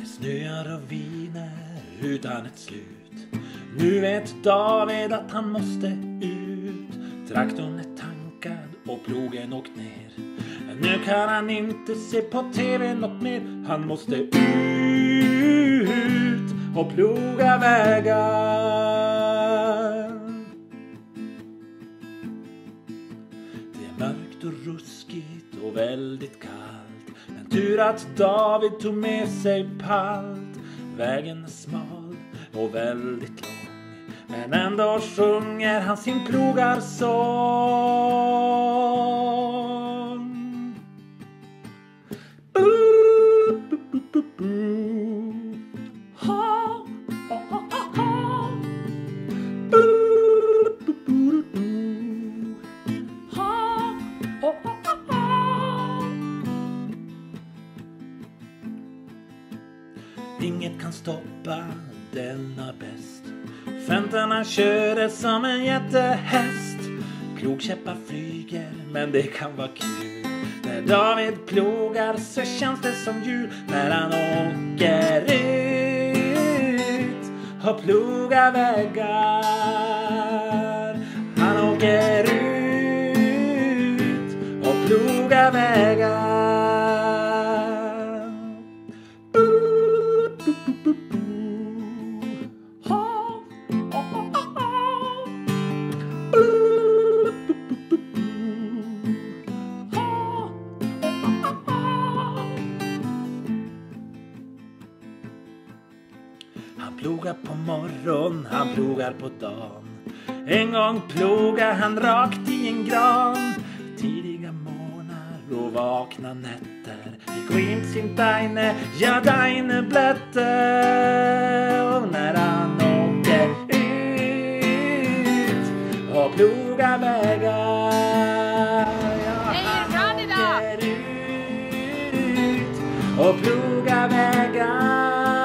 Det snöar och viner utan ett slut. Nu vet David att han måste ut. Traktorn är tankad och plogen åkt ner. Nu kan han inte se på tv något mer. Han måste ut och ploga vägar. Det är mörkt och ruskigt och väldigt kallt. Men tur att David tog med sig palt. Vägen är smal och väldigt lång. Men ändå sjunger han sin plogarsång. Inget kan stoppa denna bäst. Fäntarna kör som en jättehäst. Plogkäppar flyger, men det kan vara kul. När David plogar så känns det som jul. När han åker ut och plogar vägar. Han åker ut och plogar vägar. Han plogar på morgon, han plogar på dagen. En gång plogar han rakt i en gran. Tidiga morgnar och vakna nätter. Vi går in sin deine, ja deine blätter. Och när han åker ut och plogar vägar. Ja, han åker ut och plogar vägar.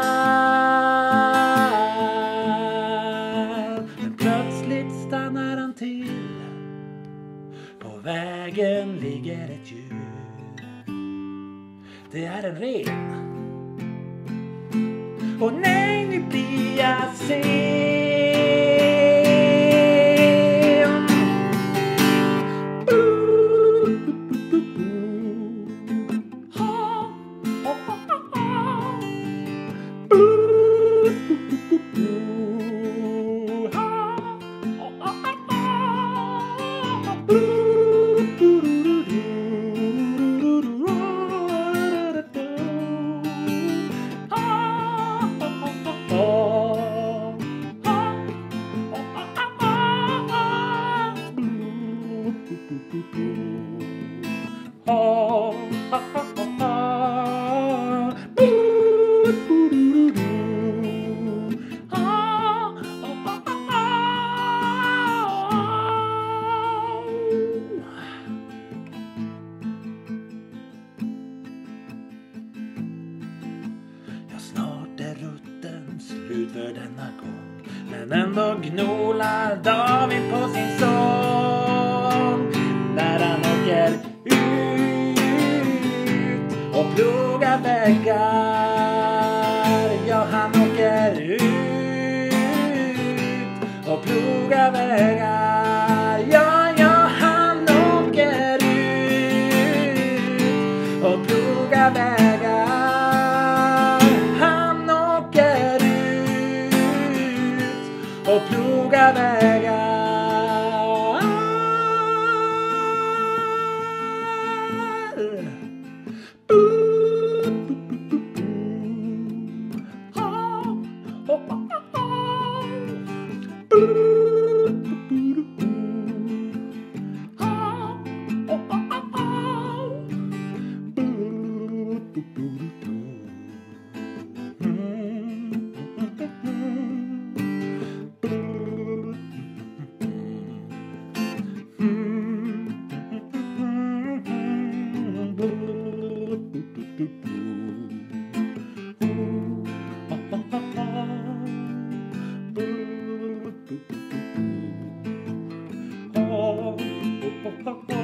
Stannar han till. På vägen ligger ett djur. Det är en ren. Och nej, nu blir jag sen. Snart är rutten slut för denna gång. Men ändå gnolar David på sin sång. När han åker ut och plogar vägar. Ja, han åker ut och plogar vägar. Ja, ja, han åker ut och plogar vägar. Och ploga vägar. Oh,